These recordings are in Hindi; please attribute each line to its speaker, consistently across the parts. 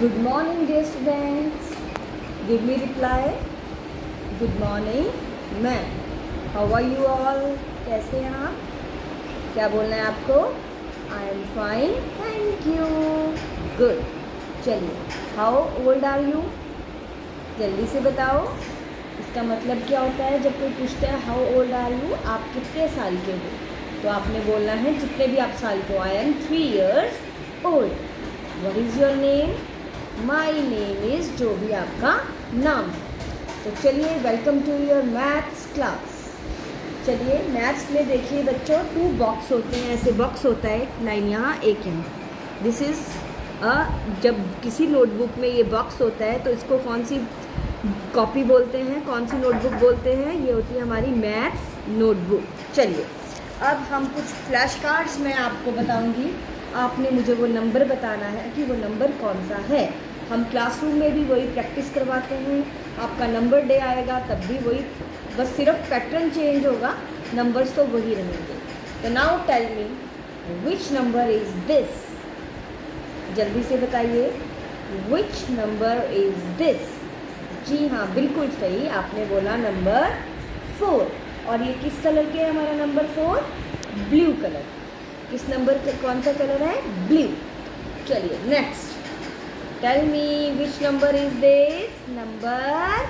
Speaker 1: Good morning dear students. Give me reply. Good morning ma'am. How are you all? कैसे हैं आप? क्या बोलना है आपको? I am fine. Thank you. Good. चलिए. How old are you? जल्दी से बताओ. इसका मतलब क्या होता है जब कोई पूछता है हाउ ओल्ड आर यू, आप कितने साल के हो, तो आपने बोलना है जितने भी आप साल के हो. I am 3 years old. What is your name? My name is, जो भी आपका नाम है. तो चलिए, welcome to your maths class. चलिए, मैथ्स में देखिए बच्चों 2 बॉक्स होते हैं. ऐसे बॉक्स होता है, एक लाइन यहाँ एक यहाँ. दिस इज़ जब किसी नोटबुक में ये बॉक्स होता है तो इसको कौन सी कॉपी बोलते हैं, कौन सी नोटबुक बोलते हैं? ये होती है हमारी मैथ्स नोटबुक. चलिए, अब हम कुछ फ्लैश कार्ड्स मैं आपको बताऊंगी. आपने मुझे वो नंबर बताना है कि वो नंबर कौन सा है. हम क्लासरूम में भी वही प्रैक्टिस करवाते हैं. आपका नंबर डे आएगा तब भी वही, बस सिर्फ पैटर्न चेंज होगा, नंबर्स तो वही रहेंगे. तो now tell me which number is this. जल्दी से बताइए, विच नंबर इज़ दिस. जी हाँ, बिल्कुल सही, आपने बोला नंबर 4. और ये किस कलर के है हमारा नंबर 4? Blue colour. किस नंबर का कौन सा कलर है? ब्लू. चलिए next, tell me which number is this. Number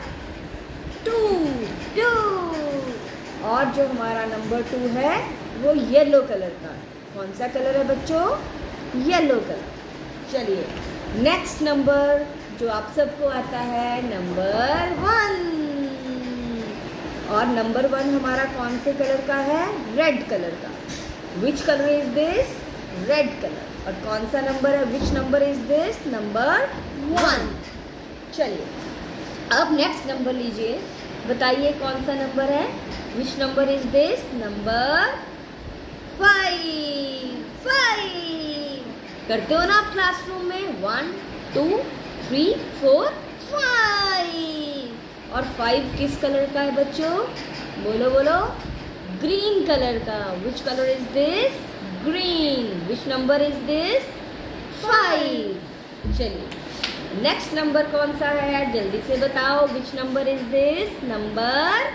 Speaker 1: 2. और जो हमारा नंबर 2 है वो येलो कलर का. कौन सा कलर है बच्चों? Yellow colour. चलिए नेक्स्ट नंबर जो आप सबको आता है, नंबर 1. और नंबर 1 हमारा कौन से कलर का है? रेड कलर का. Which colour is this? Red colour. और कौन सा नंबर है? Which number is this? Number 1. चलिए, अब नेक्स्ट नंबर लीजिए, बताइए कौन सा नंबर है? Which number is this? Number 5. करते हो ना आप क्लासरूम में? 1 2 3 4 5. और 5 किस कलर का है बच्चों? बोलो बोलो. ग्रीन कलर का. Which colour is this? Green. Which number is this? 5. चलिए नेक्स्ट नंबर कौन सा है? जल्दी से बताओ. Which number is this? Number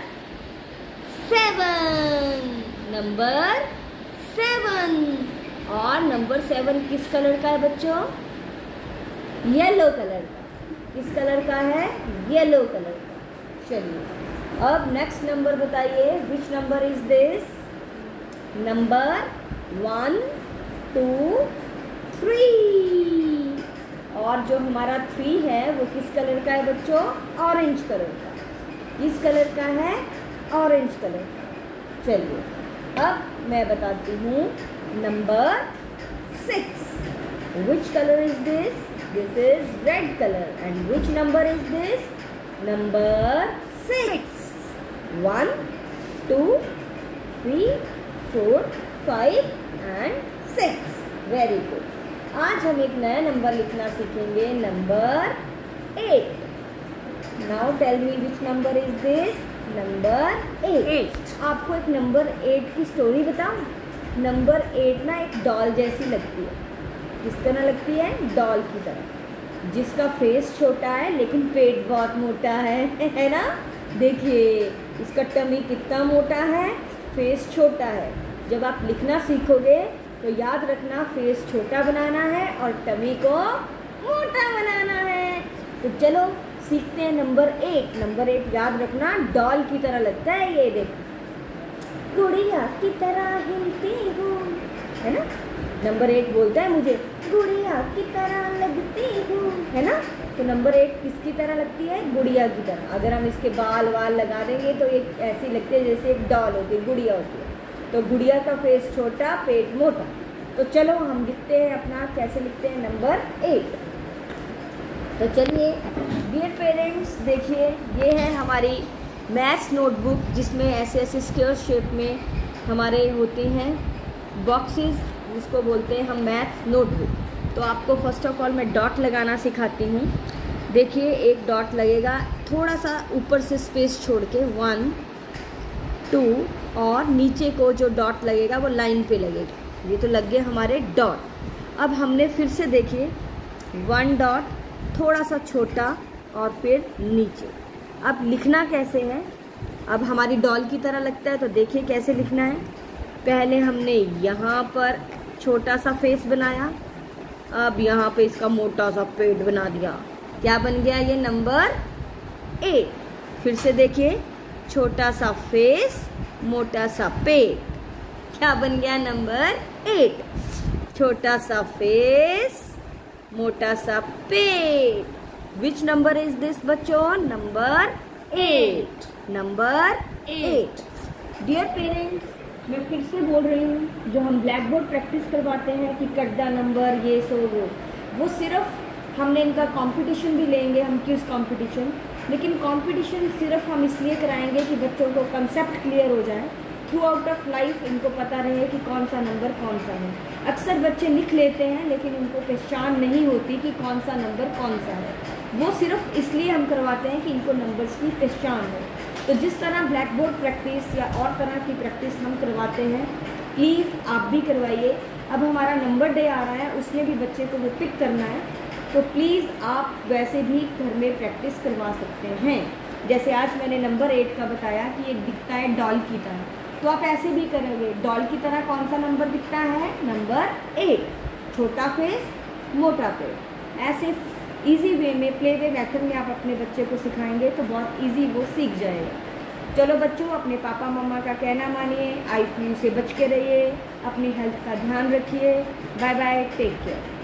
Speaker 1: 7. Number 7. और नंबर 7 किस कलर का है बच्चों? येलो कलर का. किस कलर का है? येलो कलर का. चलिए, अब नेक्स्ट नंबर बताइए. Which number is this? Number 1 2 3. और जो हमारा 3 है वो किस कलर का है बच्चों? ऑरेंज कलर का. किस कलर का है? ऑरेंज कलर का. चलिए, अब मैं बताती हूँ number 6. Which colour is this? This is red color. And which number is this? Number 6. 1 2 3 4 5 and 6. Very good. आज हम एक नया नंबर लिखना सीखेंगे, number 8. Now tell me which number is this? Number 8. आपको एक नंबर 8 की स्टोरी बताऊं? नंबर 8 ना एक डॉल जैसी लगती है. किस तरह लगती है? डॉल की तरह, जिसका फेस छोटा है लेकिन पेट बहुत मोटा है ना? देखिए इसका टमी कितना मोटा है, फेस छोटा है. जब आप लिखना सीखोगे तो याद रखना, फेस छोटा बनाना है और टमी को मोटा बनाना है. तो चलो सीखते हैं नंबर 8. नंबर 8 याद रखना, डॉल की तरह लगता है. ये देखो, गुड़िया की तरह हिलती हूँ, है ना? नंबर 8 बोलता है मुझे गुड़िया की तरह लगती हूँ, है ना? तो नंबर 8 किसकी तरह लगती है? गुड़िया की तरह. अगर हम इसके बाल वाल लगा देंगे तो ये ऐसी लगती है जैसे एक डॉल होती है, गुड़िया होती है. तो गुड़िया का फेस छोटा, पेट मोटा. तो चलो हम लिखते हैं अपना, कैसे लिखते हैं नंबर 8. तो चलिए डियर पेरेंट्स, देखिए ये है हमारी मैथ्स नोटबुक, जिसमें ऐसे ऐसे स्क्वायर शेप में हमारे होते हैं बॉक्सेस, जिसको बोलते हैं हम मैथ्स नोटबुक. तो आपको फर्स्ट ऑफ ऑल मैं डॉट लगाना सिखाती हूँ. देखिए एक डॉट लगेगा, थोड़ा सा ऊपर से स्पेस छोड़ के 1 2, और नीचे को जो डॉट लगेगा वो लाइन पे लगेगा. ये तो लग गए हमारे डॉट. अब हमने फिर से देखिए 1 डॉट थोड़ा सा छोटा और फिर नीचे। अब लिखना कैसे है, अब हमारी डॉल की तरह लगता है तो देखिए कैसे लिखना है। पहले हमने यहाँ पर छोटा सा फेस बनाया, अब यहाँ पे इसका मोटा सा पेट बना दिया। क्या बन गया ये नंबर 8। फिर से देखिए, छोटा सा फेस, मोटा सा पेट, क्या बन गया नंबर 8। छोटा सा फेस, मोटा सा पेट। विच नंबर इज दिस बच्चों? नंबर 8। नंबर 8। डियर पेरेंट्स, मैं फिर से बोल रही हूँ, जो हम ब्लैक बोर्ड प्रैक्टिस करवाते हैं कि कट द नंबर ये सो वो सिर्फ हमने इनका कंपटीशन भी लेंगे, हम क्विज कंपटीशन, लेकिन कंपटीशन सिर्फ हम इसलिए कराएंगे कि बच्चों को कंसेप्ट क्लियर हो जाए, थ्रू आउट ऑफ लाइफ इनको पता रहे कि कौन सा नंबर कौन सा है। अक्सर बच्चे लिख लेते हैं लेकिन उनको पहचान नहीं होती कि कौन सा नंबर कौन सा है। वो सिर्फ इसलिए हम करवाते हैं कि इनको नंबर्स की पहचान हो। तो जिस तरह ब्लैक बोर्ड प्रैक्टिस या और तरह की प्रैक्टिस हम करवाते हैं, प्लीज़ आप भी करवाइए। अब हमारा नंबर डे आ रहा है, उसमें भी बच्चे को वो पिक करना है, तो प्लीज़ आप वैसे भी घर में प्रैक्टिस करवा सकते हैं। जैसे आज मैंने नंबर 8 का बताया कि एक दिखता है डॉल की तरह, तो आप ऐसे भी करेंगे। डॉल की तरह कौन सा नंबर दिखता है? नंबर 8। छोटा फेस, मोटा पेट। ऐसे इजी वे में, प्ले वे मेथड में आप अपने बच्चे को सिखाएंगे तो बहुत इजी वो सीख जाएगा। चलो बच्चों, अपने पापा मम्मा का कहना मानिए, IQ से बच के रहिए, अपनी हेल्थ का ध्यान रखिए। Bye bye, take care.